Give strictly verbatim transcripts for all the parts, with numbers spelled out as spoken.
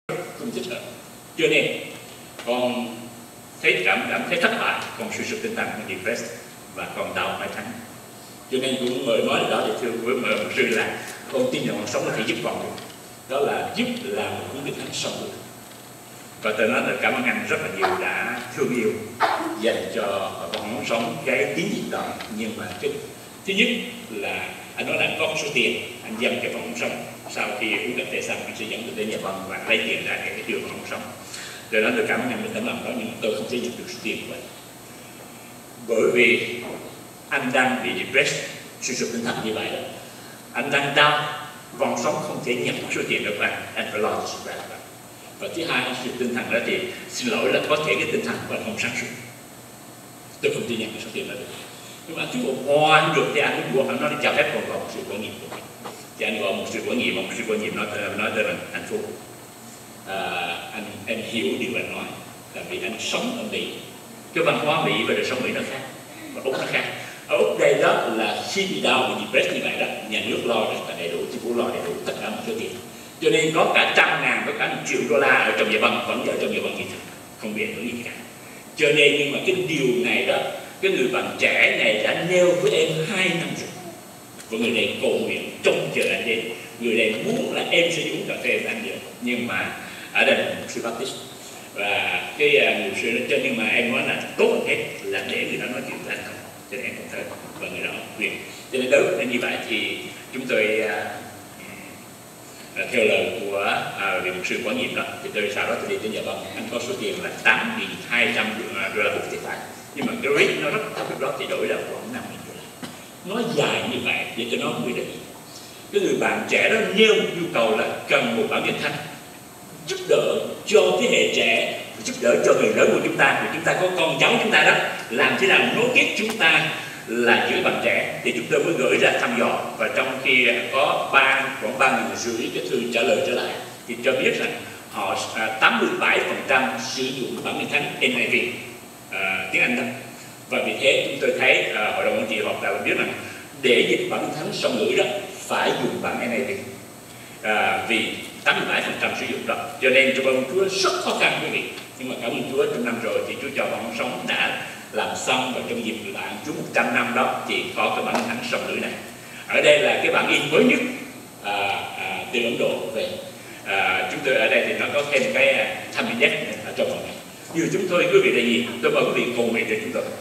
không thích hợp. Cho nên con thấy cảm cảm thấy thất bại, con suy sụp tinh thần, con depressed và con đau phải thắng. Cho nên cũng mời nói đó để thưa với mời một sư là con tin rằng con sống có thể giúp con được, đó là giúp làm một cuốn kinh thánh sống được. Và tôi nói là cảm ơn anh rất là nhiều đã thương yêu dành cho con sống cái tín nhiệm đó. Nhưng mà cái thứ nhất là anh nói là anh có một số tiền anh dâng cho phòng sống, sau khi uống cà phê xong anh sẽ dẫn tôi đến nhà băng và lấy tiền ra để đưa phòng sống. Rồi nói tôi cảm ơn anh mình tấm lòng đó, nhưng mà tôi không thể nhận được số tiền của anh, bởi vì anh đang bị depressed, suy sụp tinh thần như vậy đó. Anh đang đau, vòng sống không thể nhận số tiền được anh, anh phải lo cho sức khỏe của anh. Và thứ hai, anh suy sụp tinh thần đó thì xin lỗi là có thể cái tinh thần của anh không sáng suốt, tôi không thể nhận được số tiền đó được. Nhưng mà thứ một hoa không được thì anh cũng buộc anh nói cho phép con gọi một sự quản nghiệm của mình. Thì anh gọi một sự quản nghiệm, một sự quản nghiệm nói nói tới là anh Phú, à, anh em hiểu điều anh nói là vì anh sống ở Mỹ, cái văn hóa Mỹ và đời sống Mỹ nó khác, và Úc nó khác. Ở Úc đây đó là khi bị đau bị depressed như vậy đó, nhà nước lo rất là đầy đủ, chính phủ lo đầy đủ tất cả một số tiền, cho nên có cả trăm ngàn, có cả một triệu đô la ở trong nhà băng vẫn ở trong nhà băng gì không bị ảnh hưởng gì cả. Cho nên nhưng mà cái điều này đó, cái người bạn trẻ này đã nêu với em hai năm rồi, và người này cầu nguyện trông chờ anh đến, người này muốn là em sẽ uống cà phê với anh được, nhưng mà ở đây là một sư Baptist và cái uh, người sư đó, cho nhưng mà em nói là tốt hơn hết là để người đó nói chuyện với anh không, cho nên em không thấy và người đó quyền. Cho nên đối với như vậy thì chúng tôi uh, uh, theo lời của uh, vị mục sư quản nhiệm đó, thì tôi sau đó tôi đi tới nhà băng, anh có số tiền là tám nghìn hai trăm đô la một thì phải. Nhưng mà cái rate nó rất thấp, lúc đó thì đổi là khoảng năm nghìn đô la. Nó dài như vậy để cho nó người định. Cái người bạn trẻ đó nêu một nhu cầu là cần một bản kinh thánh giúp đỡ cho thế hệ trẻ, giúp đỡ cho người lớn của chúng ta, vì chúng ta có con cháu chúng ta đó, làm thế nào nối kết chúng ta là những bạn trẻ, thì chúng tôi mới gửi ra thăm dò. Và trong khi có ba khoảng ba nghìn rưỡi cái thư trả lời trở lại thì cho biết rằng họ tám mươi bảy phần trăm sử dụng bản kinh thánh N I V uh, tiếng Anh đó. Và vì thế chúng tôi thấy uh, hội đồng anh chị họp đã biết rằng để dịch bản kinh thánh song ngữ đó phải dùng bản N I V, uh, vì tám mươi bảy phần trăm sử dụng đó. Cho nên cho ông Chúa rất khó khăn quý vị, nhưng mà cảm ơn Chúa trong năm rồi thì Chúa cho bọn sống đã làm xong, và trong dịp bạn Chúa một trăm năm đó thì có cái bản kinh thánh song ngữ này. Ở đây là cái bản in mới nhất uh, uh, từ Ấn Độ về. Uh, chúng tôi ở đây thì nó có thêm cái uh, tham deck ở trong phần này. Như chúng tôi quý vị là gì? Tôi mời quý vị cầu nguyện cho chúng tôi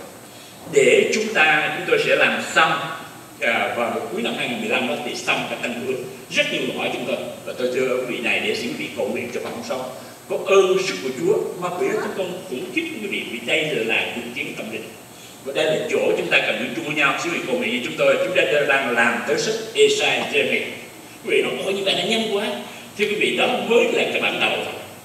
để chúng ta chúng tôi sẽ làm xong à, vào một cuối năm hai nghìn mười lăm đó thì xong cả tăng cường. Rất nhiều người hỏi chúng tôi, và tôi thưa quý vị này để xin quý vị cầu nguyện cho phòng sống có ơn sức của Chúa, ma quỷ nó không khủng khiếp quý vị, vì đây là cuộc chiến tâm linh, và đây là chỗ chúng ta cần đứng chung với nhau. Xin quý vị cầu nguyện với chúng tôi. Chúng ta đang làm tới sách Esai Jeremy. Quý vị nói ôi như vậy là nhanh quá. Thưa quý vị, đó mới là cái bản đầu.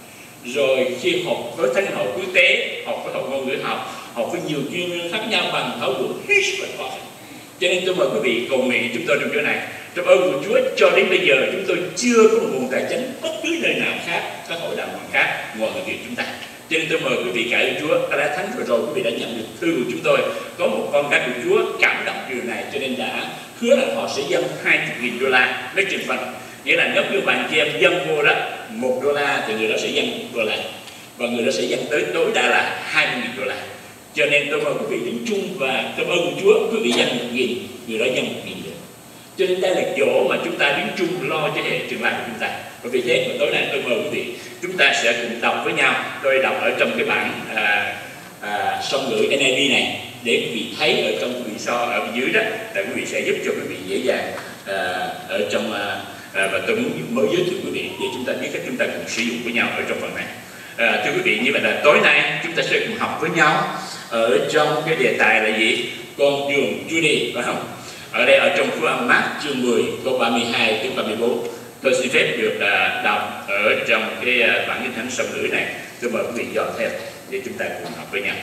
Rồi khi học với thánh học quốc tế, học với học ngôn ngữ học, học với nhiều chuyên môn khác nhau bằng thảo luận hết sức là khó khăn. Cho nên tôi mời quý vị cầu nguyện chúng tôi trong chỗ này. Trong ơn của Chúa cho đến bây giờ chúng tôi chưa có một nguồn tài chính bất cứ nơi nào khác, các hội đàm khác ngoài người Việt chúng ta. Cho nên tôi mời quý vị cậy Chúa. Có lẽ thánh vừa rồi quý vị đã nhận được thư của chúng tôi, có một con gái của Chúa cảm động điều này, cho nên đã hứa là họ sẽ dâng hai mươi nghìn đô la lấy trên phần. Nghĩa là nếu như bạn chị em dâng vô đó một đô la thì người đó sẽ dâng một đô la, và người đó sẽ dâng tới tối đa là hai mươi nghìn đô la. Cho nên tôi mời quý vị đứng chung và cảm ơn của Chúa, quý vị dâng một nghìn, người đó dâng một nghìn nữa. Cho nên đây là chỗ mà chúng ta đứng chung lo cho hệ tương lai của chúng ta. Và vì thế mà tối nay tôi mời quý vị chúng ta sẽ cùng đọc với nhau. Tôi đọc ở trong cái bản à, à, song ngữ N I V này để quý vị thấy ở trong quý vị so ở bên dưới đó, là quý vị sẽ giúp cho quý vị dễ dàng à, ở trong à, À, và tôi muốn mới giới thiệu quý vị để chúng ta biết cách chúng ta cùng sử dụng với nhau ở trong phần này. À, thưa quý vị, như vậy là tối nay chúng ta sẽ cùng học với nhau ở trong cái đề tài là gì? Con đường Chúa đi, phải không? Ở đây ở trong Phúc âm Mác chương mười câu ba mươi hai đến ba mươi bốn, tôi xin phép được uh, đọc ở trong cái uh, bản kinh thánh song ngữ này. Tôi mời quý vị dọn theo để chúng ta cùng học với nhau.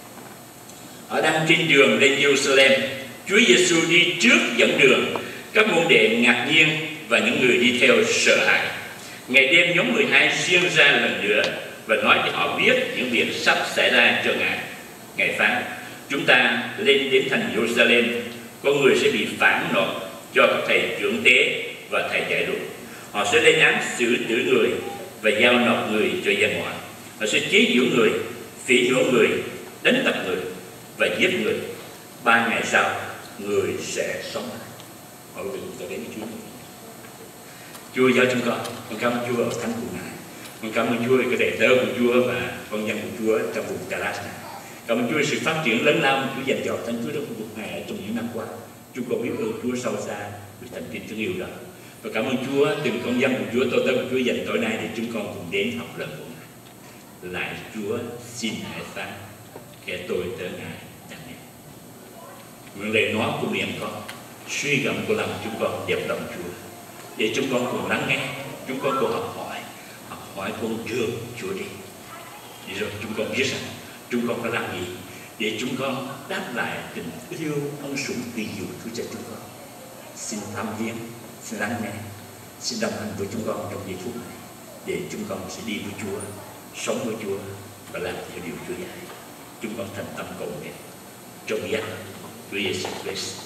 Ở đang trên đường lên Jerusalem, Chúa Giêsu đi trước dẫn đường, các môn đệ ngạc nhiên và những người đi theo sợ hãi. Ngày đêm nhóm mười hai riêng ra lần nữa và nói cho họ biết những việc sắp xảy ra cho Ngài. Ngài phán: chúng ta lên đến thành Jerusalem, có người sẽ bị phản nộp cho các thầy trưởng tế và thầy dạy luật. Họ sẽ lên án xử tử người và giao nộp người cho giam ngoại. Họ sẽ chế giễu người, phỉ nhổ người, đánh đập người và giết người. Ba ngày sau người sẽ sống lại. Mọi người chúng ta đến với Chúa. Chúa giáo chúng con, con cảm ơn Chúa ở thánh của Ngài. Con cảm ơn Chúa cái đệ tớ của Chúa và con dân của Chúa trong vùng Galas này. Cảm ơn Chúa sự phát triển lớn lao Chúa dành cho thánh Chúa trong khu vực này ở trong những năm qua. Chúng con biết ơn Chúa sâu xa vì thành tín thương yêu đó. Và cảm ơn Chúa từng con dân của Chúa, tôi tớ của Chúa dành tối nay để chúng con cùng đến học lời của Ngài. Lại Chúa xin hãy phán kẻ tôi tớ Ngài chẳng nghe. Nguyện lời nói của miệng con, suy gẫm của lòng chúng con đẹp lòng Chúa. Để chúng con cùng lắng nghe, chúng con cùng học hỏi, học hỏi con đường Chúa đi. Để rồi chúng con biết rằng chúng con phải làm gì để chúng con đáp lại tình yêu ân sủng kỳ diệu Chúa cho chúng con. Xin tham viếng, xin lắng nghe, xin đồng hành với chúng con trong giây phút này để chúng con sẽ đi với Chúa, sống với Chúa và làm theo điều Chúa dạy. Chúng con thành tâm cầu nguyện trong danh Chúa Giêsu Christ.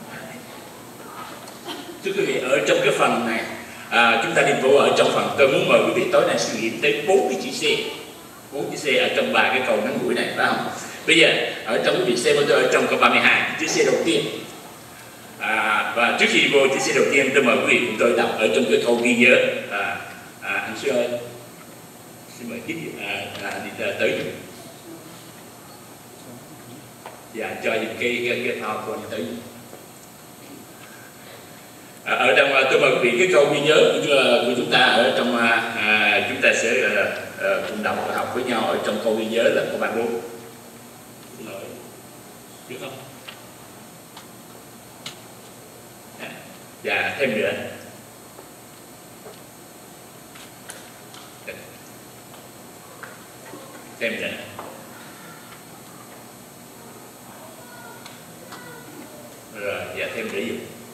Thưa quý vị, ở trong cái phần này à, chúng ta đi vô ở trong phần, tôi muốn mời quý vị tối nay suy nghĩ tới bốn cái chữ C, bốn chữ C ở trong ba cái câu ngắn ngủi này, phải không? Bây giờ ở trong quý vị xem với tôi ở trong câu ba mươi hai, chữ C đầu tiên. À, và trước khi vô chữ C đầu tiên, tôi mời quý vị cùng tôi đọc ở trong cái câu ghi nhớ. À, à, anh Sư ơi, xin mời tiếp à, à, đi tới. Dạ, cho những cái cái cái phao của tới. À, ở trong tôi mời quý vị cái câu ghi nhớ của, của chúng ta ở trong à, chúng ta sẽ à, à, cùng đọc và học với nhau ở trong câu ghi nhớ là câu ba mươi bốn. Được không? À, dạ, thêm nữa. Thêm nữa. Rồi, dạ thêm nữa gì?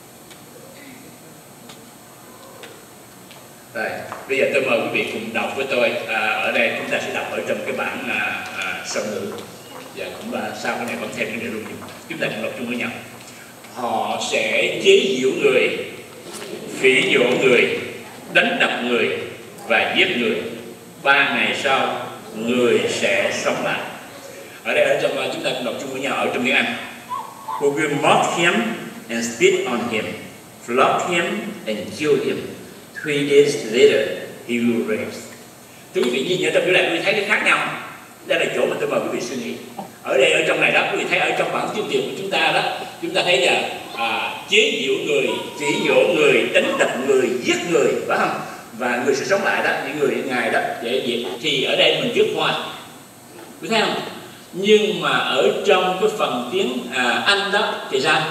Rồi, bây giờ tôi mời quý vị cùng đọc với tôi. À, ở đây chúng ta sẽ đọc ở trong cái bản à, à, song ngữ. Và cũng là sau cái này vẫn thêm cái nội dung. Chúng ta cùng đọc chung với nhau. Họ sẽ chế giễu người, phỉ nhổ người, đánh đập người và giết người. Ba ngày sau, người sẽ sống lại. Ở đây ở trong chúng ta cùng đọc chung với nhau ở trong tiếng Anh. Who will mock him and spit on him, flog him and kill him. Three days later, he will rise. Thưa quý vị, nhìn ở trong chỗ này quý vị thấy cái khác nhau. Đây là chỗ mà tôi mời quý vị suy nghĩ. Ở đây ở trong này đó, quý vị thấy ở trong bản tiêu tiền của chúng ta đó, chúng ta thấy là à, chế giễu người, phỉ nhổ người, đánh đập người, giết người, phải không? Và người sẽ sống lại đó, những người ngài đó, để gì? Thì ở đây mình viết hoa, quý thấy không? Nhưng mà ở trong cái phần tiếng à, Anh đó thì sao?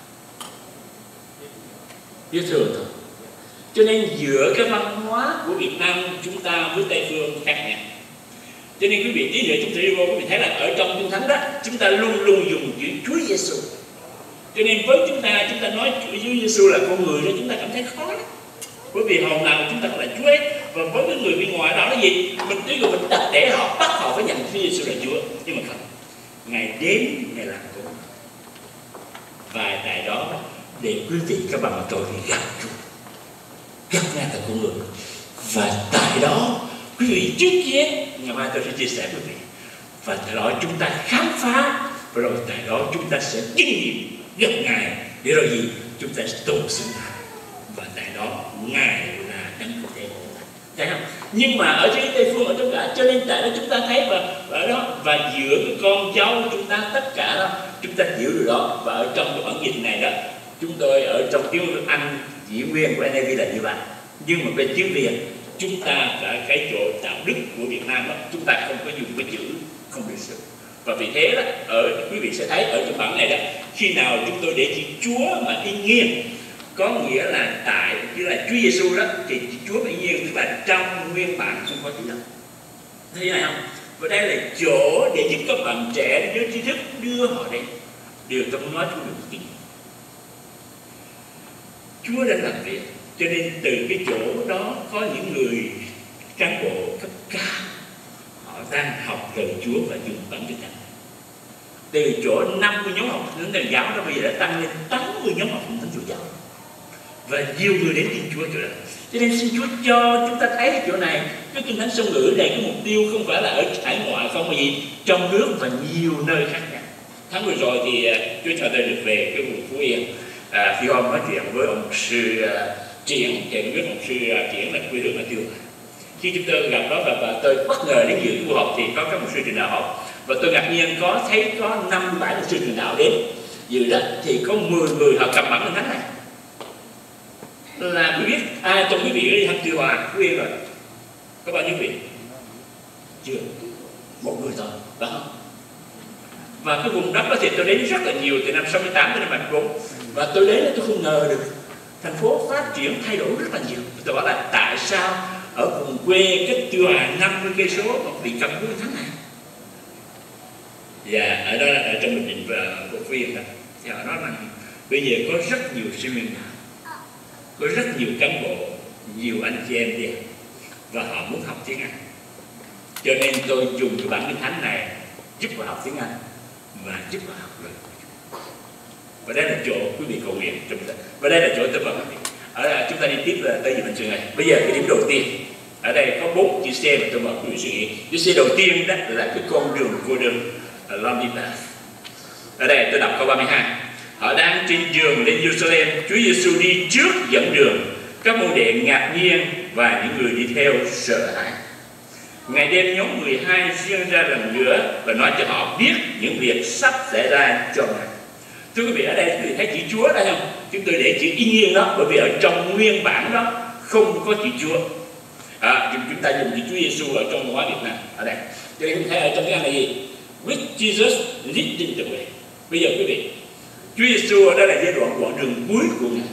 Viết thường thôi. Cho nên giữa cái văn hóa của Việt Nam chúng ta với Tây phương khác nhau. Cho nên quý vị tí nữa chúng ta đi vô, quý vị thấy là ở trong Kinh Thánh đó chúng ta luôn luôn dùng chữ Chúa Giêsu. Cho nên với chúng ta, chúng ta nói Chúa Giêsu là con người đó, chúng ta cảm thấy khó lắm. Bởi vì hồn nào chúng ta cũng là Chúa ấy. Và với cái người bên ngoài đó là gì? Mình tuy rằng mình đặt để họ bắt họ phải nhận Chúa Giêsu là Chúa, nhưng mà không. Ngài đến, Ngài làm con. Và tại đó để quý vị các bạn mà tôi đi gặp Chúa, gặp Ngài là con người. Và tại đó quý vị chứng kiến, ngày mai tôi sẽ chia sẻ với quý vị. Và tại đó chúng ta khám phá, và rồi tại đó chúng ta sẽ kinh nghiệm gặp Ngài. Để rồi gì? Chúng ta sẽ tôn xưng Ngài. Và tại đó Ngài là đấng có thể của ta. Thấy không? Nhưng mà ở trên Tây phương ở trong cả, cho nên tại đó chúng ta thấy và ở đó và giữa cái con cháu chúng ta tất cả đó chúng ta hiểu được đó. Và ở trong cái bản dịch này đó, chúng tôi ở trong tiếng Anh chỉ nguyên của en i vê là như vậy. Nhưng mà bên tiếng Việt chúng ta là cái chỗ đạo đức của Việt Nam đó, chúng ta không có dùng cái chữ không lịch sự. Và vì thế đó, ở quý vị sẽ thấy ở trong bản này đó, khi nào chúng tôi để chữ Chúa mà y nghiêng, có nghĩa là tại như là Chúa Giêsu đó, thì Chúa y nghiêng tức là trong nguyên bản không có chữ đó. Thấy này không? Và đây là chỗ để giúp các bạn trẻ nhớ tri thức, đưa họ đến. Điều tôi muốn nói cho mình kinh. Chúa đã làm việc. Cho nên từ cái chỗ đó có những người cán bộ cấp cao, họ đang học lời Chúa và dùng bản kinh thánh. Từ chỗ năm mươi nhóm học thánh Thần giáo đó bây giờ đã tăng lên tám mươi nhóm học thánh Chúa giáo. Và nhiều người đến tin Chúa chỗ đó. Cho nên xin Chúa cho chúng ta thấy cái chỗ này Cái Kinh Thánh song ngữ này, cái mục tiêu không phải là ở hải ngoại không, mà gì trong nước và nhiều nơi khác nhau. Tháng vừa rồi thì Chúa cho tôi được về cái vùng Phú Yên. À, khi hôm nói chuyện với ông sư uh, Triển, thì tôi biết ông sư uh, Triển là quê hương ở Tiêu Hòa. Khi chúng tôi gặp đó và, và tôi bất ngờ đến dự cái buổi họp thì có các mục sư truyền đạo họp, và tôi ngạc nhiên có thấy có năm bảy mục sư truyền đạo đến dự đó, thì có mười người họ cầm bản Kinh Thánh này. Là quý biết ai trong quý vị đi thăm Tiêu Hòa, Phú Yên rồi? Có bao nhiêu vị? Chưa, một người thôi, phải không? Và cái vùng đất đó thì tôi đến rất là nhiều, từ năm sáu mươi tám đến năm bảy mươi bốn, và tôi đến tôi không ngờ được thành phố phát triển thay đổi rất là nhiều. Tôi bảo là tại sao ở vùng quê cách Tiêu Hòa năm mươi cây số mà bị cầm cái Thánh này? Và ở đó ở trong Bình Định và Phú Yên đó, thì họ nói rằng bây giờ có rất nhiều sinh viên đạo, có rất nhiều cán bộ, nhiều anh chị em đi, và họ muốn học tiếng Anh. Cho nên tôi dùng cái bản Kinh Thánh này giúp họ học tiếng Anh và giúp họ học lời. Và đây là chỗ quý vị cầu nguyện trong ta. Và đây là chỗ tôi mời quý vị. Ở đây chúng ta đi tiếp là tới Bình Trường này. Bây giờ cái điểm đầu tiên, ở đây có bốn chữ C mà tôi mời quý vị suy nghĩ. Chữ C đầu tiên đó là cái con đường cô đơn, Lonely Path. Ở đây tôi đọc câu ba mươi hai. Họ đang trên đường lên Jerusalem, Chúa Giêsu đi trước dẫn đường. Các môn đệ ngạc nhiên và những người đi theo sợ hãi. Ngày đêm nhóm mười hai riêng ra lần nữa và nói cho họ biết những việc sắp xảy ra cho Ngài. Thưa quý vị, ở đây quý vị thấy chữ Chúa đây không? Chúng tôi để chữ y nhiên đó, bởi vì ở trong nguyên bản đó không có chữ Chúa. À, chúng ta dùng chữ Chúa Giêsu ở trong văn hóa Việt Nam ở đây. Cho nên chúng thấy ở trong cái này là gì? With Jesus leading the way. Bây giờ quý vị, Chúa Giêsu ở đây là giai đoạn đoạn đường cuối của Ngài.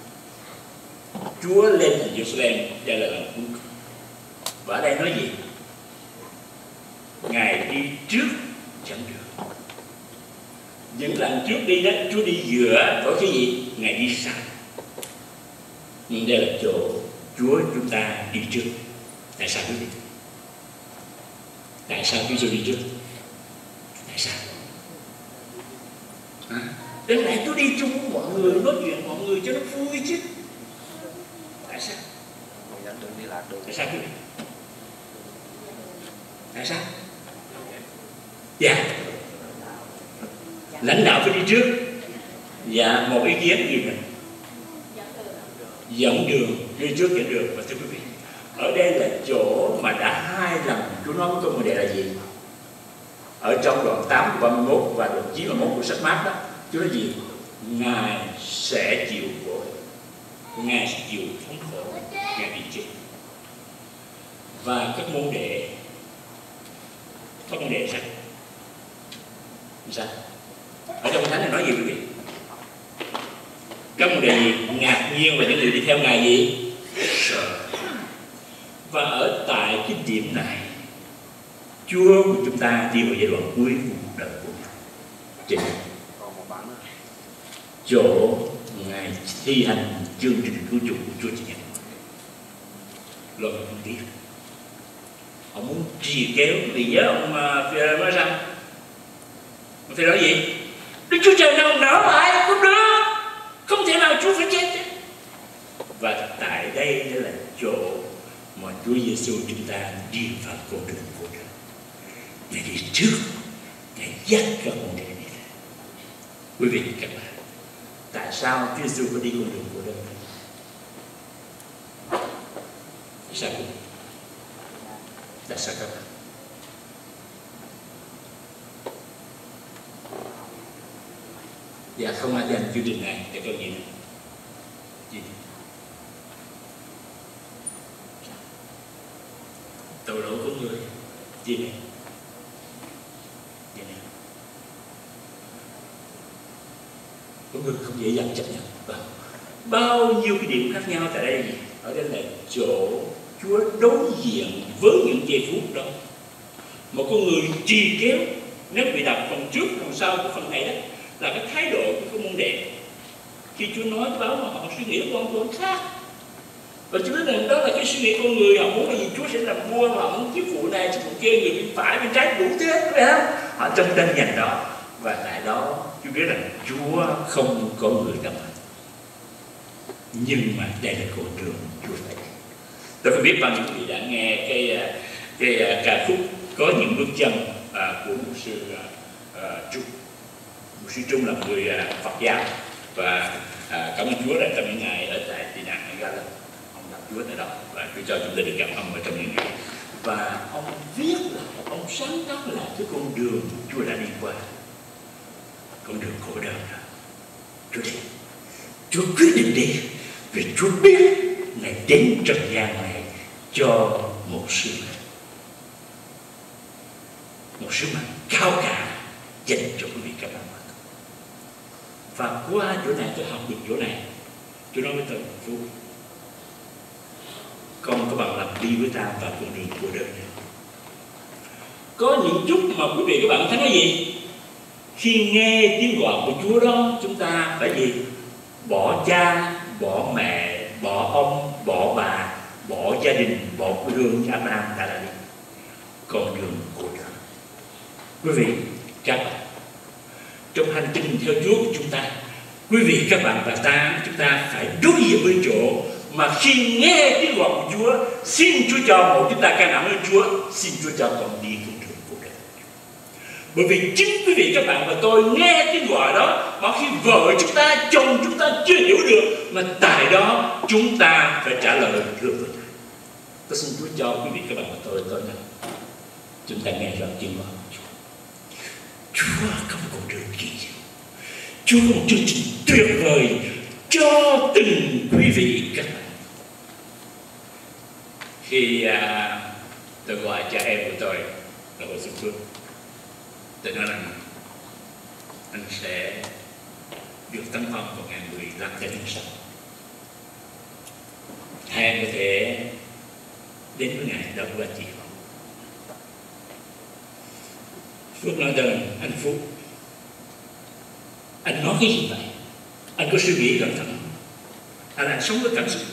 Chúa lên thành Jerusalem đây là lần cuối cùng. Và ở đây nói gì? Ngài đi trước dẫn đường. Những lần trước đi đó, Chúa đi giữa, có cái gì? Ngài đi sau. Nhưng đây là chỗ Chúa chúng ta đi trước. Tại sao quý vị? Tại sao Chúa đi trước? Tại sao? À, đến lại Chúa đi chung với mọi người, nói chuyện mọi người cho nó vui chứ. Tại sao? Tại sao quý vị? Tại sao? Dạ, lãnh đạo phải đi trước. Dạ, một ý kiến gì này? Dẫn đường, đi trước dẫn đường. Và thưa quý vị, ở đây là chỗ mà đã hai lần Chúa nói với con người này là gì? Ở trong đoạn tám của ba mươi mốt và đoạn chín mươi mốt của sách Mát đó, Chúa nói gì? Ngài sẽ chịu khổ, Ngài sẽ chịu thống khổ, Ngài bị chết. Và các môn đệ, các môn đệ sao? Sao? Ở trong Thánh này nói gì quý vị? Các môn đệ gì? Ngạc nhiên và những người đi theo Ngài gì? Sợ. Và ở tại cái điểm này, Chúa của chúng ta đi vào giai đoạn cuối của cuộc đời của Ngài. Trên chỗ Ngài thi hành chương trình cứu chuộc của Chúa chỉ nhận. Rồi không biết. Ông muốn trì kéo, vì nhớ ông Phi-e-rơ nói rằng Ông Phi-e-rơ nói gì? Đức Chúa Trời nào nở lại, không được, không thể nào Chúa phải chết. Và tại đây đây là chỗ mà Chúa Giêsu chúng ta đi vào con đường của đời. Ngài đi trước, Ngài dắt các con đường này. Quý vị các bạn, tại sao Chúa Giêsu có đi con đường của đời? Sao quý vị? Tại sao các bạn? Dạ không ai dành chương trình này để câu gì nữa. Gì? Tội lỗi của người. Gì này? Gì này? Có người không dễ dàng chấp nhận. Bao, bao nhiêu cái điểm khác nhau tại đây là gì? Ở đây là chỗ Chúa đối diện với những giây phút đó. Một con người trì kéo, nếu bị đọc phần trước, phần sau của phần này đó, là cái thái độ của các môn đệ. Khi Chúa nói báo mà họ suy nghĩ con con khác. Và Chúa nói rằng đó là cái suy nghĩ con người, họ muốn là gì? Chúa sẽ làm vua mà họ muốn chiếc phụ này, chiếc phụ kia, người bên phải, bên trái, đủ thế, phải không? Họ trong tranh giành đó. Và tại đó Chúa biết rằng Chúa không có người đồng hành. Nhưng mà đây là con đường Chúa phải đi. Tôi không biết bao nhiêu quý vị đã nghe cái cái ca khúc Có Những Bước Chân à, của mục sư à, Trung. Mục sư Trung là người à, Phật giáo và à, cảm ơn Chúa là trong những ngày ở tại tị nạn ở Gala, ông gặp Chúa tại đó và Chúa cho chúng ta được gặp ông ở trong những ngày. Và ông viết là ông sáng tác là cái con đường Chúa đã đi qua, con đường khổ đau đó. Chúa đi, Chúa quyết định đi, vì Chúa biết Ngài đến trần gian này cho một sứ mệnh, một sứ mệnh cao cả dành cho quý vị các bạn. Và qua chỗ này tôi học được chỗ này, tôi nói với tôi Phúc, con có bằng lòng đi với ta vào con đường của đời này. Có những chút mà quý vị các bạn thấy nói gì? Khi nghe tiếng gọi của Chúa đó, chúng ta phải gì? Bỏ cha, bỏ mẹ, bỏ ông, bỏ bà, bỏ gia đình, bỏ quê hương như Abraham đã là đi. Con đường của đời. Quý vị, các bạn, trong hành trình theo Chúa của chúng ta, quý vị, các bạn và ta, chúng ta phải đối diện với chỗ mà khi nghe tiếng gọi của Chúa, xin Chúa cho một chúng ta can đảm ơn Chúa, xin Chúa cho con đi con đường của đời. Bởi vì chính quý vị, các bạn và tôi nghe tiếng gọi đó mà khi vợ chúng ta, chồng chúng ta chưa hiểu được, mà tại đó chúng ta phải trả lời thưa với Chúa. Tôi xin Chúa cho quý vị, các bạn và tôi tôi nói, chúng ta nghe rõ tiếng gọi của Chúa. Chúa có một con đường kỳ diệu, Chúa có một chương trình tuyệt vời cho từng quý vị các bạn. Khi à, tôi gọi cha em của tôi là Hồ Xuân Phước, tôi nói rằng anh sẽ được tấn phong vào ngày mười lăm tháng sáu. Hai em có thể đến với ngày đó của anh chị không? Phước nói rằng anh Phúc, anh nói cái gì vậy? Anh có suy nghĩ cẩn thận, anh anh sống với cảm xúc.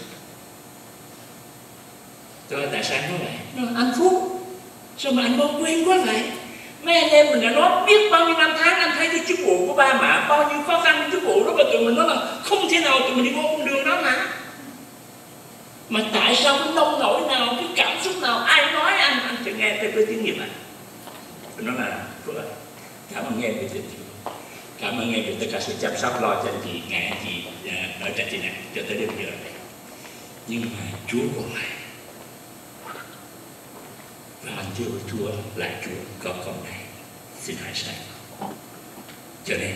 Tôi nói tại sao anh nói vậy? Nói, anh Phúc, sao mà anh mau quên quá vậy? Mấy anh em mình đã nói biết bao nhiêu năm tháng, anh thấy cái chức vụ của ba mẹ bao nhiêu khó khăn chức vụ đó, mà tụi mình nói là không thể nào tụi mình đi qua con đường đó mà. Mà tại sao cái nông nổi nào, cái cảm xúc nào, ai nói anh, anh sẽ nghe theo cái tiếng nghiệp anh. Tôi nói là Phước ơi, cảm ơn em vì tình yêu, cảm ơn em vì tất cả sự chăm sóc lo cho anh chị, ngày anh chị ở trại tị nạn cho tới đến giờ này. Nhưng mà Chúa còn lại, và anh thưa Chúa lại Chúa có con này, xin hãy sai. Cho nên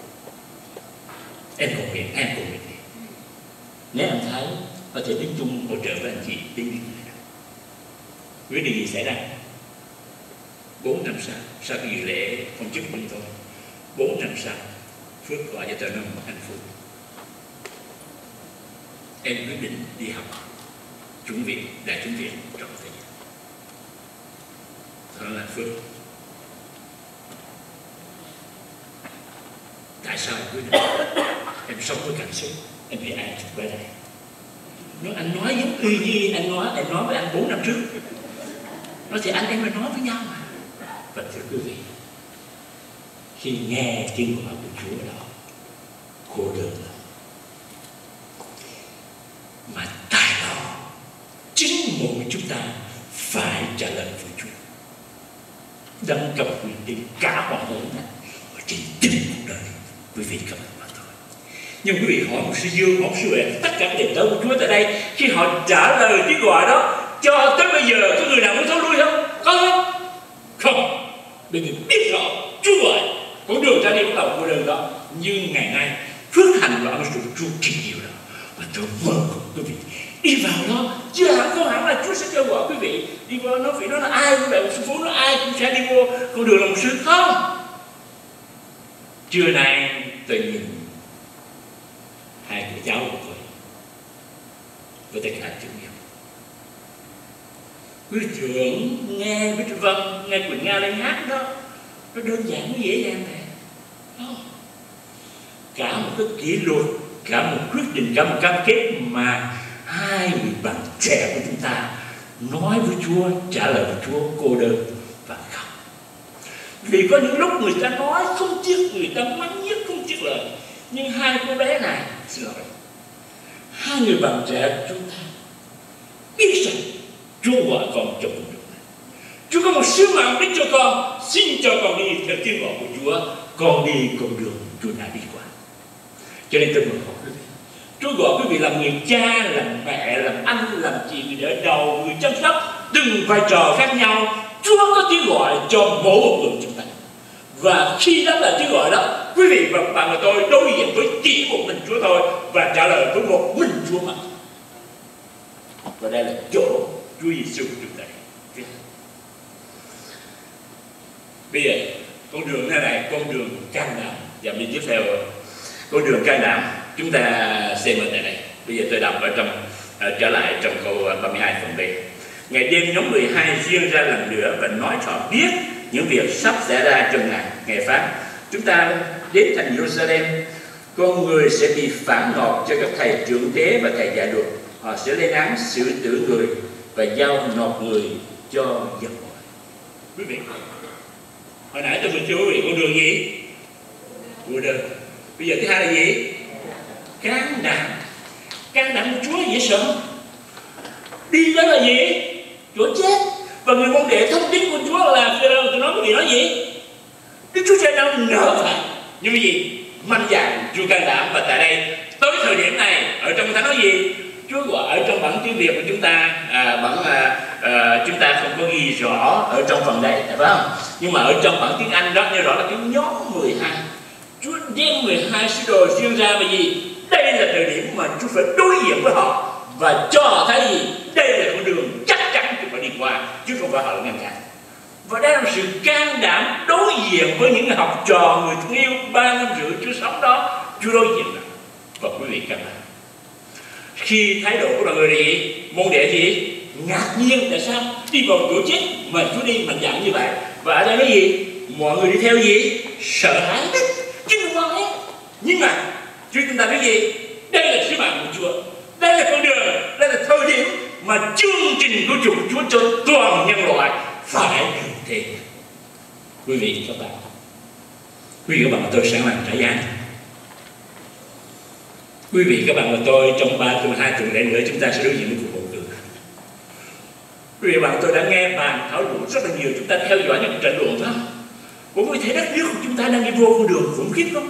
em cầu nguyện, em cầu nguyện đi. Nếu anh thấy có thể đến chung hỗ trợ với anh chị đến những người nào. Với điều gì xảy ra? Bốn năm sau, sau cái dự lễ công chức của tôi, bốn năm sau, Phước gọi cho tôi nói anh Phúc, em quyết định đi học chuẩn viện, đại chuẩn viện trong thời gian. Đó là Phước. Tại sao em quyết định? Em sống với cảm xúc, em bị ai chụp về đây? Nó anh nói giống y như anh nói, em nói với anh bốn năm trước. Nói thì anh em mới nói với nhau mà. Và thưa quý vị, khi nghe tiếng gọi của Chúa đó, cô đơn đó, mà tại đó chính mỗi chúng ta phải trả lời với Chúa. Đấng cầm quyền đến cả mọi hỗn này ở trên chính cuộc đời quý vị các bạn mà thôi. Nhưng quý vị hỏi một sư Dương, hỏi một sư Huệ, tất cả đệ tử của Chúa tại đây, khi họ trả lời tiếng gọi đó, cho tới bây giờ có người nào muốn thối lui không? Có không? Không. Bởi vì biết rõ Chúa gọi con đường ra đi bắt đầu của đường đó. Nhưng ngày nay phước hạnh và ân sủng Chúa kỳ diệu đó, và tôi mong quý vị đi vào đó, chứ hẳn không hẳn là Chúa sẽ kêu gọi quý vị đi vô. Nói vị đó là ai cũng vậy, một sư Phú nó ai cũng sẽ đi vô con đường là một sư không. Trưa nay tôi nhìn hai cô cháu của tôi với tất cả chúng em, quý trưởng nghe với Trư Vân, nghe Quỳnh Nga lên hát đó, nó đơn giản, nó dễ dàng này. Cả một cái kỷ luật, cả một quyết định, cả một cam kết mà hai người bạn trẻ của chúng ta nói với Chúa, trả lời với Chúa cô đơn và khóc. Vì có những lúc người ta nói không tiếc, người ta mắng nhiếc không tiếc lời. Nhưng hai cô bé này, xin lỗi, hai người bạn trẻ của chúng ta biết rằng Chúa gọi con trong con đường này. Chúa có một sứ mạng biết cho con, xin cho con đi theo tiếng gọi của Chúa. Con đi con đường Chúa đã đi qua. Cho nên tôi muốn hỏi quý vị, Chúa gọi quý vị làm người cha, làm mẹ, làm anh, làm chị, người đỡ đầu, người chăm sóc, từng vai trò khác nhau. Chúa có tiếng gọi cho mỗi một người chúng ta. Và khi đó là tiếng gọi đó, quý vị và bạn và tôi đối diện với chỉ một mình Chúa thôi, và trả lời với một mình Chúa mà. Và đây là chỗ Chúa Giêsu của chúng ta. Bây giờ con đường thế này, con đường can đảm. Và bên tiếp theo, con đường can đảm, chúng ta xem ở tại đây. Bây giờ tôi đọc ở trong uh, trở lại trong câu ba mươi hai phần B. Ngày đêm nhóm mười hai riêng ra lần nữa và nói họ biết những việc sắp xảy ra trong ngày. Ngày phán, chúng ta đến thành Jerusalem, con người sẽ bị phản nộp cho các thầy trưởng tế và thầy dạy luật. Họ sẽ lên án xử tử người và giao nộp người cho dân ngoại. Quý vị, hồi nãy tôi vừa cho quý vị con đường gì? Cô đơn. Bây giờ thứ hai là gì? Can đảm. Can đảm của Chúa dễ sợ. Đi đó là gì? Chúa chết. Và người môn đệ thông tin của Chúa là tôi nói quý vị nói gì? Đức Chúa Trời nào nỡ phải. Nhưng mà gì? Mạnh dạn, Chúa can đảm. Và tại đây, tới thời điểm này, ở trong Thánh nói gì? Chúa gọi ở trong bản tiếng Việt của chúng ta, à, bản à, à, chúng ta không có ghi rõ ở trong phần này, phải không? Nhưng mà ở trong bản tiếng Anh đó nêu rõ là cái nhóm mười hai. Chúa đem mười hai sứ đồ riêng ra và gì? Đây là thời điểm mà Chúa phải đối diện với họ và cho họ thấy gì? Đây là con đường chắc chắn Chúa phải đi qua, chứ không phải họ ngăn cản. Và đây là một sự can đảm đối diện với những học trò, người thân yêu ba năm rưỡi Chúa sống đó. Chúa đối diện đó. Và quý vị các bạn, khi thái độ của đoàn người gì? Môn đệ gì? Ngạc nhiên. Tại sao đi vào chỗ chết mà Chúa đi mạnh dạn như vậy? Và ở đây nói gì? Mọi người đi theo gì? Sợ hãi đấy, chứ không có hết. Nhưng mà Chúa chúng ta biết gì? Đây là sứ mạng của Chúa, đây là con đường, đây là thời điểm mà chương trình của Chúa Chúa cho toàn nhân loại phải thực hiện. Quý vị các bạn, quý vị các bạn và tôi sẵn lòng trả giá. Quý vị các bạn và tôi trong ba tuần hai tuần lễ nữa chúng ta sẽ đối diện với cuộc bầu cử. Quý vị bạn tôi đã nghe bàn thảo luận rất là nhiều, chúng ta theo dõi những trận luận đó. Cũng có thấy đất nước của chúng ta đang đi vô con đường khủng khiếp không?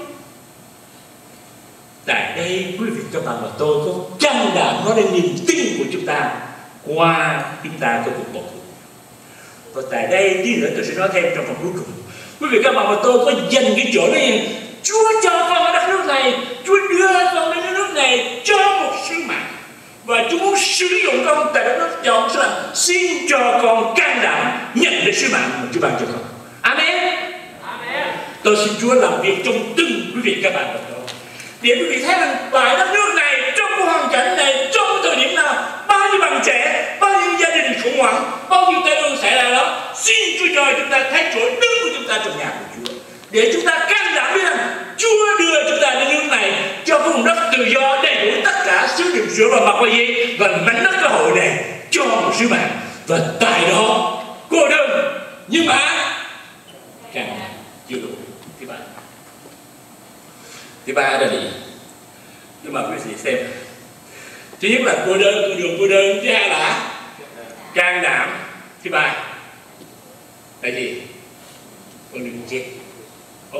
Tại đây quý vị các bạn và tôi có can đảm nói lên niềm tin của chúng ta qua chúng ta có cuộc bầu cử. Và tại đây tí nữa tôi sẽ nói thêm trong phần cuối cùng. Quý vị các bạn và tôi có dành cái chỗ này. Chúa cho con ở đất nước này, Chúa đưa con đến đất nước này cho một sứ mạng. Và Chúa muốn sử dụng con tại đất nước chọn sứ mạng. Xin cho con can đảm nhận lấy sứ mạng mà Chúa ban cho con. Amen. Amen. Tôi xin Chúa làm việc trong từng quý vị các bạn và tôi. Để quý vị thấy rằng tại đất nước này, trong cái hoàn cảnh này, trong cái thời điểm nào, bao nhiêu bạn trẻ, bao nhiêu gia đình khủng hoảng, bao nhiêu tai ương xảy ra đó, xin Chúa cho chúng ta thấy chỗ đứng của chúng ta trong nhà của Chúa. Để chúng ta can đảm biết rằng Chúa đưa chúng ta đến nước này cho cái vùng đất tự do đầy đủ tất cả sứ điệp sữa và mặc và gì và mảnh đất cơ hội này cho một sứ mạng. Và tại đó cô đơn nhưng mà can đảm chưa đủ. Thứ ba, thứ ba là gì? Nhưng mà quý vị xem, thứ nhất là cô đơn, con đường cô đơn. Thứ hai là can đảm. Thứ ba là gì? Con đường chết. Ồ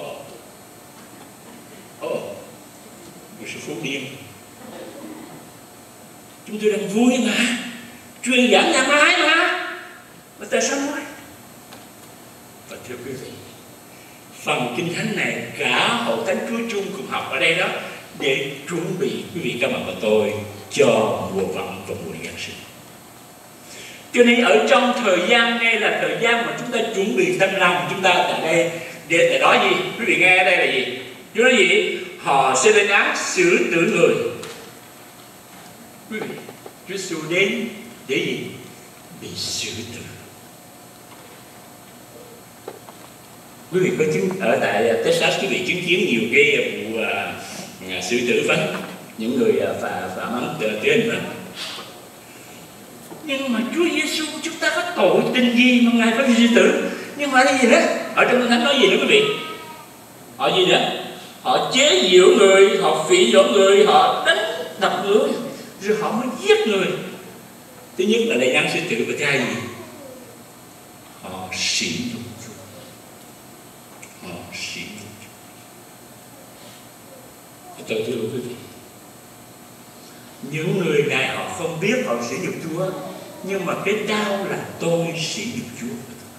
Ồ một sự phúc điên. Chúng tôi đang vui mà, truyền giảng ngày mai mà mà tại sao nói? Và thưa quý vị, phần kinh thánh này cả hội thánh Chúa Chung cùng học ở đây đó để chuẩn bị quý vị các bạn và tôi cho mùa vọng và mùa Giáng sinh. Cho nên ở trong thời gian này là thời gian mà chúng ta chuẩn bị tâm lòng chúng ta tại đây. Để tại đó gì? Quý vị nghe ở đây là gì? Chúa nói gì? Họ sẽ lên án xử tử người. Quý vị, Chúa Giêsu đến để gì? Bị xử tử. Quý vị có chứng ở tại Texas, quý vị chứng kiến nhiều cái vụ uh, xử tử phải những người uh, phạm phạm án tử hình phải. Nhưng mà Chúa Giêsu chúng ta có tội tình gì mà Ngài phải bị xử tử? Nhưng mà cái gì đó ở trong Kinh Thánh nói gì nữa quý vị? Họ gì nữa? Họ chế giễu người, họ phỉ nhổ người, họ đánh đập người, rồi họ mới giết người. Thứ nhất là lễ giáng sinh tử, và thứ hai gì? Họ sỉ nhục Chúa. Họ sỉ nhục Chúa. Tôi thưa quý vị, những người này họ không biết họ sỉ nhục Chúa, nhưng mà cái đau là tôi sỉ nhục Chúa.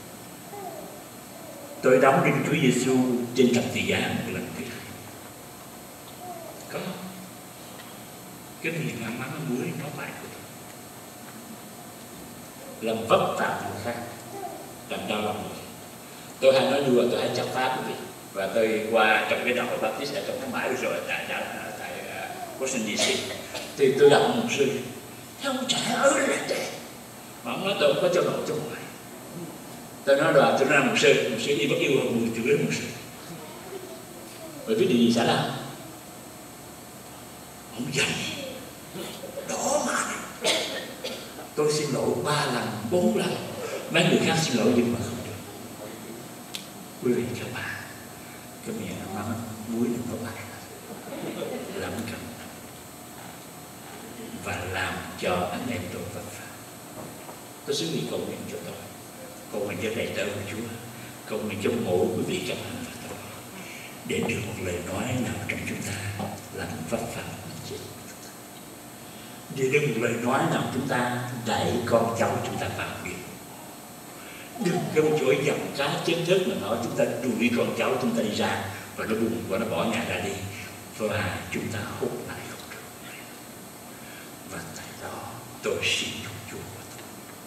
Tôi đóng đinh Chúa Giêsu trên thập tự giá một lần thứ hai. Có cái miệng ăn mắm muối nó phải của tôi, làm vấp phạm người khác, làm đau lòng người. Tôi hay nói đùa, tôi hay chọc phá quý vị, và tôi qua trong cái đạo Baptist ở trong tháng bảy rồi tại tại tại Washington đê xê, thì tôi gặp một sư, thấy ông trẻ ơi là trẻ, mà ông nói tôi không có cho nội cho ngoài. Tôi nói đoạn, tôi nói là một sư, một sư đi bắt yêu hơn mười tuổi một sư. Bởi vì điều gì xảy ra? Ông dành đó mà tôi xin lỗi ba lần, bốn lần, mấy người khác xin lỗi nhưng mà không được. Quý vị các bạn, cái miệng nó mắm muối đừng có bạc lắm cẩn và làm cho anh em tôi vất vả. Tôi xin cầu nguyện cho tôi, cầu nguyện cho đầy tớ của Chúa, cầu nguyện cho mỗi quý vị các bạn và tôi, để được một lời nói nào trong chúng ta làm vất vả chết của chúng ta, để được một lời nói nào chúng ta đẩy con cháu chúng ta vào biển. Đừng trong chuỗi dòng cá chính thức mà nói chúng ta đuổi con cháu chúng ta đi ra và nó buồn và nó bỏ nhà ra đi, và chúng ta hút lại không được. Và tại đó tôi xin nhục Chúa của tôi,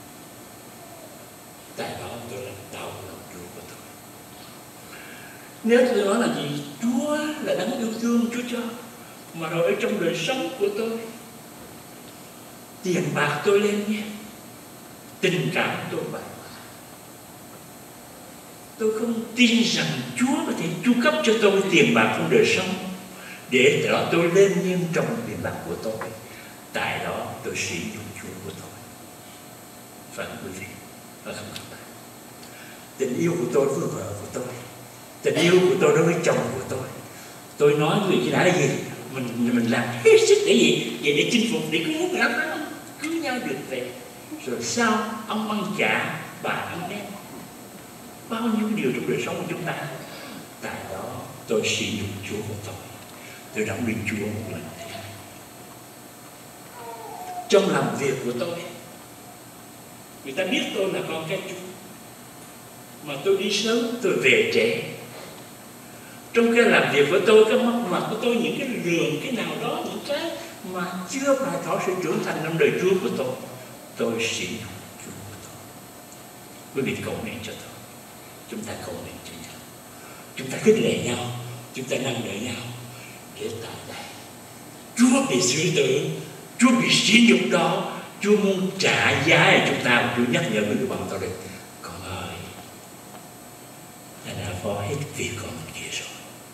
tại đó tôi làm đau lòng Chúa của tôi. Nếu tôi nói là gì? Chúa là đấng yêu thương Chúa cho, mà rồi ở trong đời sống của tôi, tiền bạc tôi lên nhé, tình cảm tôi bạc. Tôi không tin rằng Chúa có thể chu cấp cho tôi tiền bạc trong đời sống để đó tôi lên nhưng trong tiền bạc của tôi. Tại đó tôi sử dụng Chúa của tôi. Phải không quý vị? Phải không các bạn? Tình yêu của tôi với vợ của tôi, tình yêu của tôi đối với chồng của tôi, tôi nói quý vị khi đã là gì? Mình mình làm hết sức để gì? Để, để chinh phục, để cứ muốn lắm lắm cưới nhau được về. Rồi sao ông ăn chả, bà ăn em, bao nhiêu điều trong đời sống của chúng ta. Tại đó tôi sử dụng Chúa của tôi, tôi đóng đinh Chúa một lần thứ hai. Trong làm việc của tôi, người ta biết tôi là con cái Chúa, mà tôi đi sớm, tôi về trễ. Trong cái làm việc của tôi, cái mắt mặt của tôi, những cái lường, cái nào đó, những cái mà chưa bày tỏ sự trưởng thành trong đời Chúa của tôi, tôi sử dụng Chúa của tôi. Quý vị cầu nguyện cho tôi. Chúng ta cầu nguyện cho nhau, chúng ta khích lệ nhau, chúng ta nâng đỡ nhau, để tại đây Chúa bị xử tử, Chúa bị sỉ nhục đó, Chúa muốn trả giá cho chúng ta. Chúa nhắc nhở với người bạn tôi đây: con ơi, ta đã phó hết việc con kia rồi,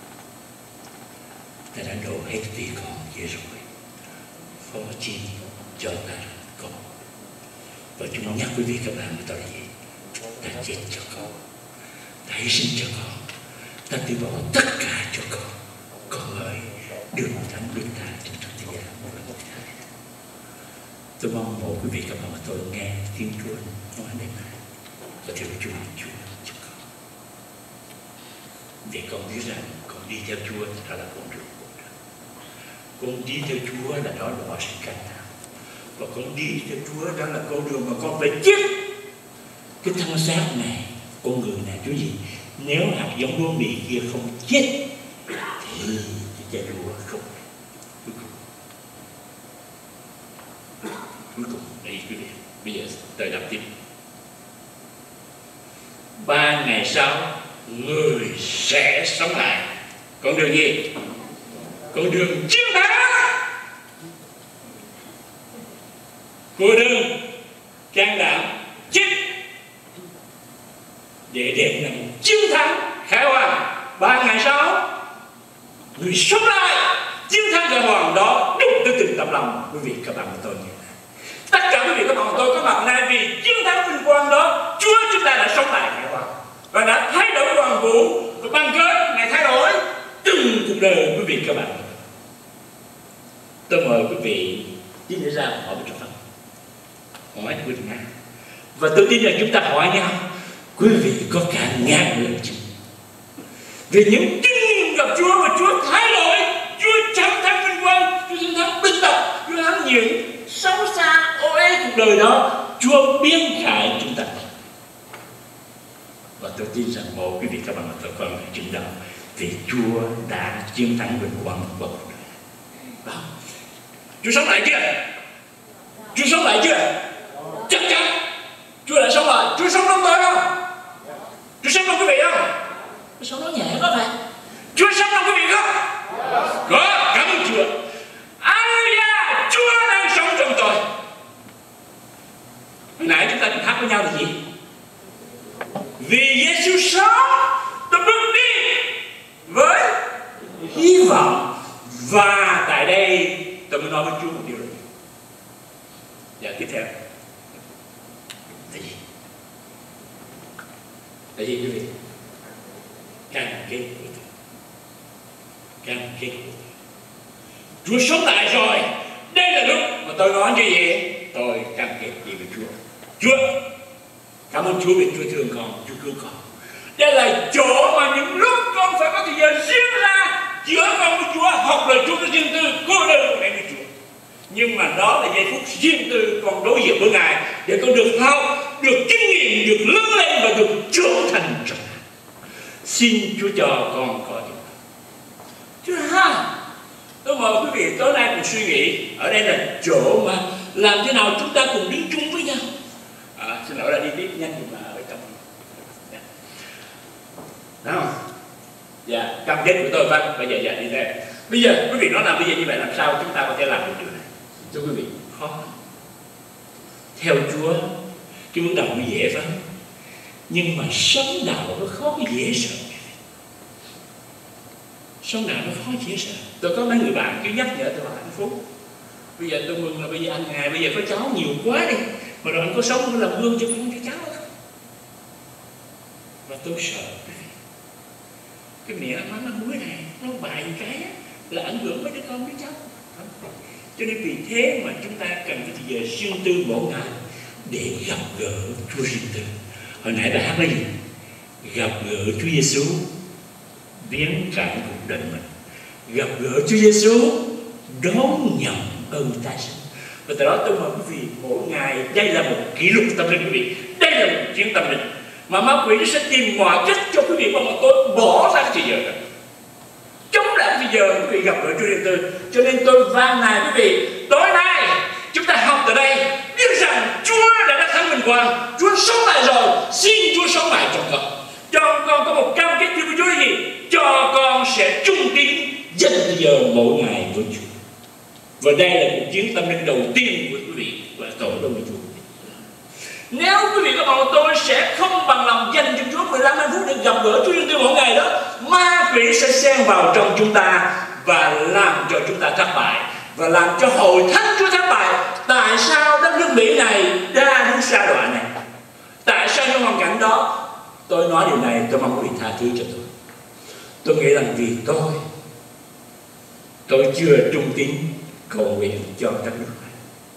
ta đã đổ hết việc con kia rồi, phó chi cho ta con. Và Chúa nhắc quý vị các bạn của tôi là gì? Ta chết cho con, ta hy sinh cho con, ta từ bỏ tất cả cho con. Con ơi, đừng thánh đừng ta trong trong thế gian một lần thứ hai. Tôi mong mỗi quý vị các bạn mà tôi nghe tiếng Chúa nói đêm nay và theo Chúa Chúa cho con, để con biết rằng con đi theo Chúa đó là con đường của Chúa. Con đi theo Chúa là đó là bỏ sự cạnh nào, và con đi theo Chúa đó là con đường mà con phải chết cái thân xác này, con người này. Chúa gì? Nếu hạt giống lúa mì kia không chết thì cái trái lúa không. Cuối cùng, cuối cùng đây quý vị, bây giờ tôi đọc tiếp. Ba ngày sau, người sẽ sống lại. Con đường gì? Con đường chiến thắng. Con đường can đảm chết để đem lại chiến thắng khải hoàn. Ba ngày sau, người sống lại chiến thắng khải hoàn đó. Đúng tôi từng tấm lòng quý vị các bạn của tôi như này. Tất cả quý vị các bạn của tôi có mặt nay vì chiến thắng vinh quang đó, Chúa chúng ta đã sống lại khải hoàn và đã thay đổi hoàn vũ. Và bằng cớ Ngài thay đổi từng cuộc đời quý vị các bạn. Tôi mời quý vị tiến ra hỏi với Chúa. hỏi Quỳnh Nga. Và tôi tin rằng chúng ta hỏi nhau, quý vị có cả ngàn lần chứ, về những kinh nghiệm gặp Chúa và Chúa thay đổi, Chúa chấm thắng vinh quang, Chúa chấm thắng bệnh tật, Chúa thắng những xấu xa ô uế cuộc đời đó, Chúa biến khải chúng ta. Và tôi tin rằng một quý vị các bạn và con phải chứng đạo, vì Chúa đã chiến thắng vinh quang của cuộc đời. Đó. Chúa sống lại chưa? Chúa sống lại chưa? Chắc chắn Chúa đã sống lại. Chúa sống trong tôi không? Chúa sống trong quý vị không? Chúa sống nó nhẹ có phải? Chúa sống trong quý vị không? Có, cảm ơn Chúa. Alleluia, Chúa đang sống trong tôi. Hồi nãy chúng ta cùng hát với nhau là gì? Vì Giêsu sống, tôi bước đi với hy vọng. Và tại đây tôi mới nói với Chúa một điều này. Dạ, tiếp theo là gì? Là gì quý vị? Cam kết của tôi. Cam kết của tôi. Chúa sống lại rồi. Đây là lúc mà tôi nói như vậy. Tôi cam kết gì với Chúa? Chúa, cảm ơn Chúa vì Chúa thương con, Chúa cứu con. Đây là chỗ mà những lúc con phải có thời gian riêng ra giữa con với Chúa, học lời Chúa, cái riêng tư cô đơn của mẹ với Chúa. Nhưng mà đó là giây phút riêng tư con đối diện với Ngài, để con được học, được kinh nghiệm, được lớn lên và được trưởng thành trong Ngài. Xin Chúa cho con có điều đó. Thứ hai, tôi mời quý vị tối nay cùng suy nghĩ, ở đây là chỗ mà làm thế nào chúng ta cùng đứng chung với nhau. À, xin lỗi là đi tiếp nhanh nhưng mà ở trong đó không? Dạ, cam kết của tôi vâng, bây giờ dạ đi theo. Bây giờ quý vị nói là bây giờ như vậy làm sao chúng ta có thể làm được điều này? Thưa quý vị, khó. Theo Chúa, cái bước đầu nó dễ phải không? Nhưng mà sống đạo nó khó dễ sợ. Sống đạo nó khó dễ sợ. Tôi có mấy người bạn cứ nhắc nhở tôi là hạnh phúc. Bây giờ tôi mừng là bây giờ anh Ngài bây giờ có cháu nhiều quá đi, mà rồi anh có sống nó làm gương cho con cho cháu không? Và tôi sợ cái miệng ăn mắm ăn muối này nó bại một cái là ảnh hưởng mấy đứa con đứa cháu. Cho nên vì thế mà chúng ta cần cái thời giờ riêng tư mỗi ngày để gặp gỡ Chúa riêng tư. Hồi nãy bà hát nói gì? Gặp gỡ Chúa Giêsu biến cải cuộc đời mình. Gặp gỡ Chúa Giêsu đón nhận ơn tái sinh. Và từ đó tôi mời quý vị mỗi ngày, đây là một kỷ lục tâm linh quý vị, đây là một chuyến tâm linh mà ma quỷ sẽ tìm mọi cách cho quý vị, mà tôi bỏ ra cái thời giờ đó, chống lại cái thời giờ quý vị gặp gỡ Chúa riêng tư. Cho nên tôi van nài quý vị, tối nay chúng ta học từ đây biết rằng Chúa đã đã thắng vinh quang, Chúa sống lại rồi, xin Chúa sống lại trong con. Cho con có một cam kết với Chúa là gì? Cho con sẽ trung tín dành thời giờ mỗi ngày với Chúa. Và đây là cuộc chiến tâm linh đầu tiên của quý vị và tôi đối với Chúa. Nếu quý vị các bạn tôi sẽ không bằng lòng dành cho Chúa mười lăm phút để gặp gỡ Chúa riêng tư mỗi ngày đó, ma quỷ sẽ xen vào trong chúng ta và làm cho chúng ta thất bại, và làm cho hội thánh Chúa thất bại. Tại sao đất nước Mỹ này đang đến giai đoạn này? Tại sao trong hoàn cảnh đó? Tôi nói điều này, tôi mong quý vị tha thứ cho tôi. Tôi nghĩ rằng vì tôi Tôi chưa trung tín cầu nguyện cho đất nước này.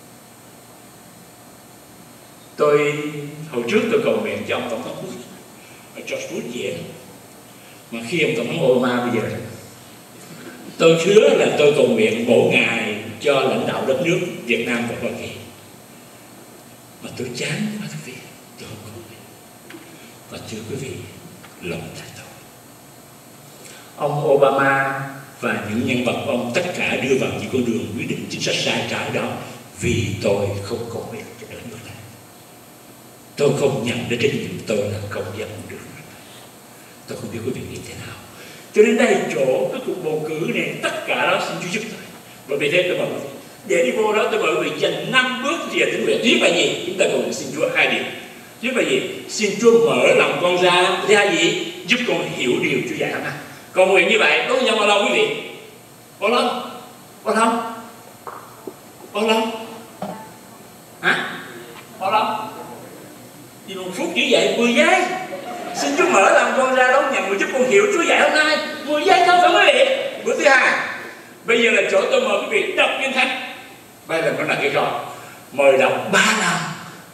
Tôi hồi trước tôi cầu nguyện cho ông tổng thống Bush, George Bush dễ, mà khi ông tổng thống Obama bây giờ, tôi hứa là tôi cầu nguyện mỗi ngày cho lãnh đạo đất nước Việt Nam và Hoa Kỳ. Mà tôi chán quá quý vị, tôi không cầu nguyện. Và thưa quý vị, lòng tại tôi, ông Obama và những nhân vật của ông tất cả đưa vào những con đường quyết định chính sách sai trái đó vì tôi không cầu nguyện cho đất nước này. Tôi không nhận đến trách nhiệm tôi là công dân của nước này. Tôi không biết quý vị nghĩ thế nào. Cho nên đây chỗ cái cuộc bầu cử này, tất cả đó xin Chúa giúp tôi. Và vì thế tôi mời quý vị, để đi vô đó tôi mời quý vị dành năm bước về tín nguyện. Thứ nhất là gì? Chúng ta cầu xin Chúa hai điều. Thứ nhất là gì? Xin Chúa mở lòng con ra. Thứ hai gì? Giúp con hiểu điều Chúa dạy hôm nay. Cầu nguyện như vậy đối với nhau bao lâu quý vị? Bao lâu? Bao lâu? Bao lâu? Hả? Bao lâu? Chỉ một phút như vậy, mười giây. Xin Chúa mở lòng con ra đón nhận và giúp con hiểu Chúa dạy hôm nay. mười giây thôi phải quý vị. Bước thứ hai, bây giờ là chỗ tôi mời quý vị đọc Kinh Thánh. Bây giờ nó là cái trò mời đọc ba lần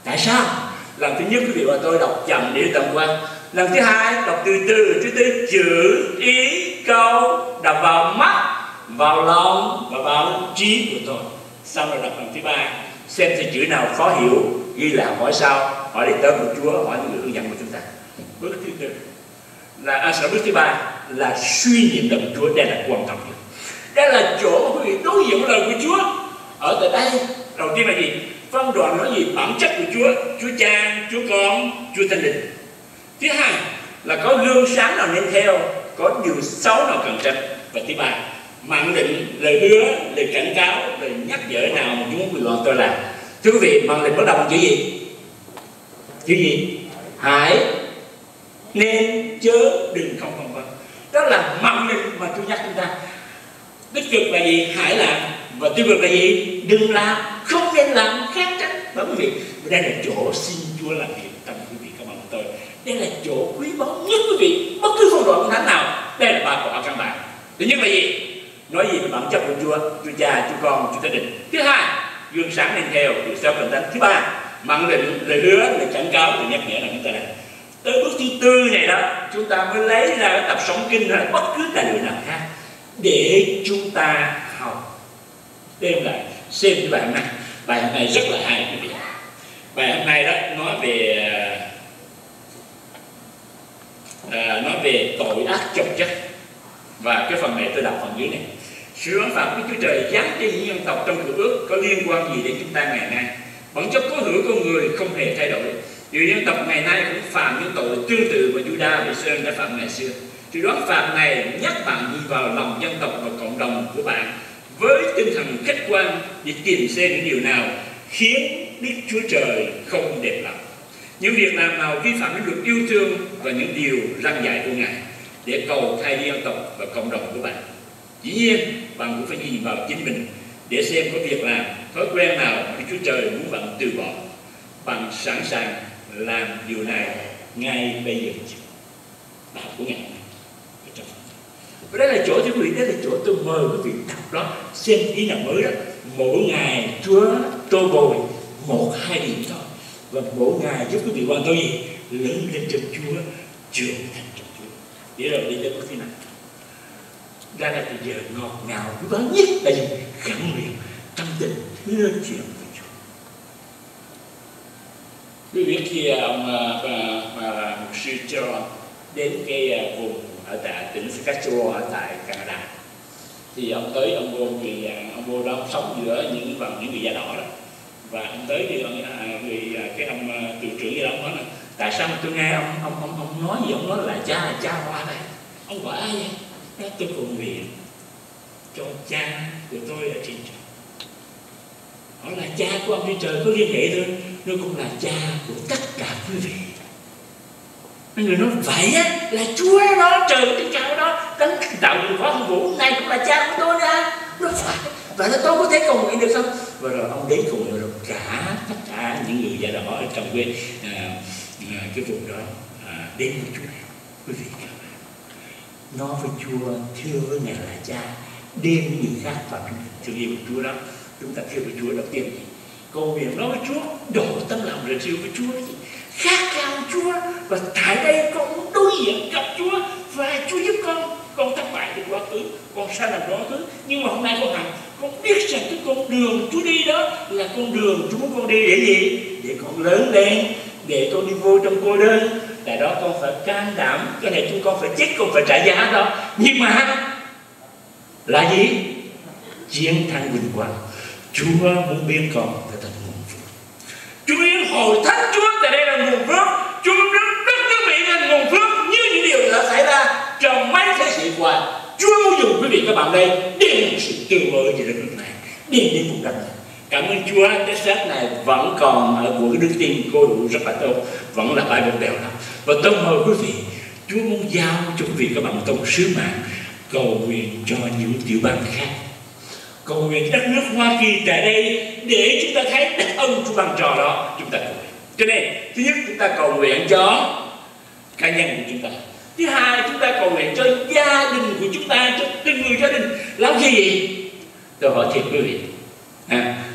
Tại sao? Lần thứ nhất quý vị và tôi đọc chậm để tổng quan. Lần thứ hai đọc từ từ, thứ tư chữ, ý, câu đọc vào mắt, vào lòng và vào trí của tôi. Xong rồi đọc lần thứ ba, xem thì chữ nào khó hiểu, ghi lại hỏi sao, hỏi để tới của Chúa, hỏi những người hướng dẫn của chúng ta. Bước thứ tư là à, bước thứ ba là suy niệm lời của Chúa. Đây là quan trọng nhất. Đây là chỗ mà quý vị đối diện với lời của Chúa. Ở tại đây đầu tiên là gì? Phân đoạn nói gì? Bản chất của Chúa, Chúa Cha, Chúa Con, Chúa Thánh Linh. Thứ hai là có gương sáng nào nên theo, có điều xấu nào cần tránh. Và thứ ba, mạng lệnh, lời hứa, lời cảnh cáo, lời nhắc nhở nào mà Chúa muốn quý vị tôi làm. Thưa quý vị, mạng lệnh bắt đầu bằng chữ gì? Chữ gì? Hãy, nên, chớ, đừng, không, không, không. Đó là mạng lệnh mà Chúa nhắc chúng ta. Tích cực là gì? Hãy làm. Và tiêu cực là gì? Đừng làm, không nên làm, khác tránh. Đó quý vị, đây là chỗ xin Chúa làm việc trong quý vị các bạn của tôi. Đây là chỗ quý báu nhất quý vị. Bất cứ phong đoạn thánh nào, đây là ba quả căn bản. Thứ nhất là gì? Nói gì về bản chất của Chúa, Chúa Cha, Chúa Con, Chúa Thánh Linh. Thứ hai, gương sáng nên theo, điều xấu cần tránh. Thứ ba, mạng lệnh, lời hứa, lời cảnh cáo, lời nhắc nhở là chúng ta làm. Tới bước thứ tư này đó, chúng ta mới lấy ra cái tập sống kinh hay bất cứ tài liệu nào khác để chúng ta học. Đem lại xem cái bài hôm nay. Bài hôm nay rất là hay quý vị. Bài hôm nay đó nói về à, nói về tội ác chồng chất. Và cái phần này tôi đọc phần dưới này. Sự án phạt của Chúa Trời giáng trên những dân tộc trong cựu ước có liên quan gì đến chúng ta ngày nay? Bản chất cố hữu con người không hề thay đổi. Nhiều dân tộc ngày nay cũng phạm những tội tương tự mà Juda và Sơn đã phạm ngày xưa. Sự đoán phạt này nhắc bạn nhìn vào lòng dân tộc và cộng đồng của bạn với tinh thần khách quan để tìm xem những điều nào khiến Đức Chúa Trời không đẹp lòng, những việc làm nào vi phạm đến luật yêu thương và những điều răn dạy của Ngài để cầu thay dân tộc và cộng đồng của bạn. Dĩ nhiên bạn cũng phải nhìn vào chính mình để xem có việc làm, thói quen nào mà Đức Chúa Trời muốn bạn từ bỏ. Bạn sẵn sàng làm điều này ngay bây giờ chứ? Đạo của Ngài. Và đây là chỗ thưa quý vị, đây là chỗ tôi mời quý vị đọc đó, xem ý nào mới đó. Mỗi ngày Chúa tô bồi một hai điểm thôi, và mỗi ngày giúp quý vị quan tôi gì? Lớn lên trong Chúa, trưởng thành trong Chúa. Để rồi đi tới bước thứ này. Đây là thời giờ ngọt ngào quý báu nhất là gì? Gắn liền trong tình hứa chuyện với Chúa. Quý vị khi ông mà mục sư cho đến cái vùng ở tại tỉnh Saskatchewan ở tại Canada, thì ông tới ông vô vì ông vô đó ông sống giữa những bằng những người da đỏ đó, và ông tới thì ông, người cái ông tù trưởng gì đó ông nói là tại sao mà tôi nghe ông ông ông ông nói gì, ông nói là cha là cha hoa này, ông gọi ai vậy? Nói tôi cầu nguyện cho cha của tôi ở trên trời. Hỏi là cha của ông trên trời có liên hệ thôi, nó cũng là cha của tất cả quý vị. Mấy người nói vậy á, là Chúa đó, trời trên cao đó, đấng tạo dựng hóa không vũ này cũng là cha của tôi nữa. Nó phải, vậy là tôi có thể cầu nguyện được không? Và rồi ông đến cùng rồi cả tất cả những người da đỏ ở trong cái à, à, cái vùng đó à, đến với Chúa này. Quý vị các bạn, nói với Chúa, thưa với Ngài là cha, đem những khác vào thương yêu của Chúa đó. Chúng ta thưa với Chúa đầu tiên gì? Cầu nguyện nói với Chúa, đổ tâm lòng rồi yêu với Chúa gì? Khát khao Chúa, và tại đây con muốn đối diện gặp Chúa, và Chúa giúp con. Con thất bại từ quá khứ, con sai lầm quá khứ, nhưng mà hôm nay con hành, con biết rằng cái con đường Chúa đi đó là con đường Chúa muốn con đi để gì? Để con lớn lên, để con đi vô trong cô đơn. Tại đó con phải can đảm, có thể chúng con phải chết, con phải trả giá đó. Nhưng mà là gì? Chiến thắng vinh quang. Chúa muốn biến con trở thành nguồn phước. Chúa muốn hồi thánh Chúa tại đây là nguồn phước. Chúa muốn đất nước Mỹ thành nguồn phước như những điều đã xảy ra trong mấy thế kỷ qua. Chúa muốn dùng quý vị các bạn đây đem một sự tươi mới về đất nước này, đem đến vùng đất này. Cảm ơn Chúa, Texas này vẫn còn ở của đức tin cô đủ rất là tốt, vẫn là bãi bột bèo lắm. Và tôi mời quý vị, Chúa muốn giao cho quý vị các bạn một sứ mạng cầu nguyện cho những tiểu bang khác, cầu nguyện đất nước Hoa Kỳ tại đây để chúng ta thấy đặc ân Chúa ban trò đó. Chúng ta cầu nguyện. Cho nên thứ nhất chúng ta cầu nguyện cho cá nhân của chúng ta. Thứ hai chúng ta cầu nguyện cho gia đình của chúng ta, cho từng người gia đình. Làm gì vậy? Tôi hỏi thiệt quý vị. À,